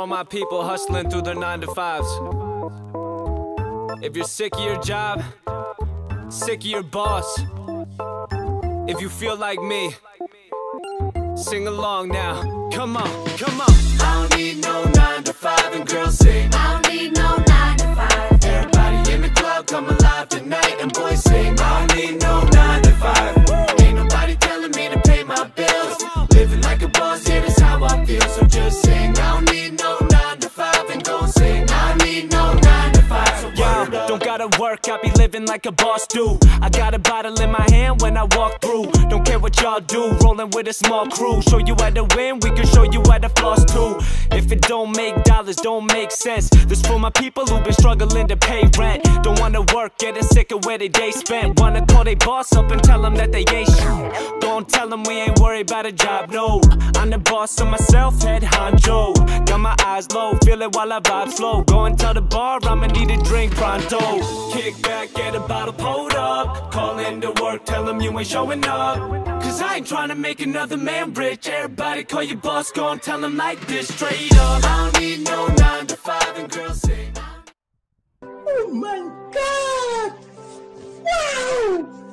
all my people hustling through their 9 to 5s. If you're sick of your job, sick of your boss, if you feel like me, sing along now. Come on, come on. I don't need no 9 to 5, and girls sing. I don't need no 9 to 5. Everybody in the club come alive tonight, and boys sing. I don't need no 9 to 5. Ain't nobody telling me to pay my bills. Living like a boss, yeah, that's how I feel. So just sing. I don't need no 9 to 5, and go sing. I don't need no 9 to 5. So yeah, don't gotta work, I be living like a boss do. I got a bottle in my hand when I walk through. Don't care what y'all do, rolling with a small crew. Show you how to win, we can show you how to floss too. If it don't make dollars, don't make sense. This for my people who been struggling to pay rent. Don't wanna work, getting sick of where they day spent. Wanna call they boss up and tell them that they ain't shit. Don't tell them we ain't worried about a job, no. I'm the boss of myself, head honcho. Got my eyes low, feel it while I vibe slow. Go and tell the bar I'ma need a drink pronto. Kick back, get a bottle pulled up. Call into work, tell them you ain't showing up. Cause I ain't trying to make another man rich. Everybody call your boss, go and tell them like this, straight up. I don't need no 9 to 5, and girls sing. Oh my God! Wow!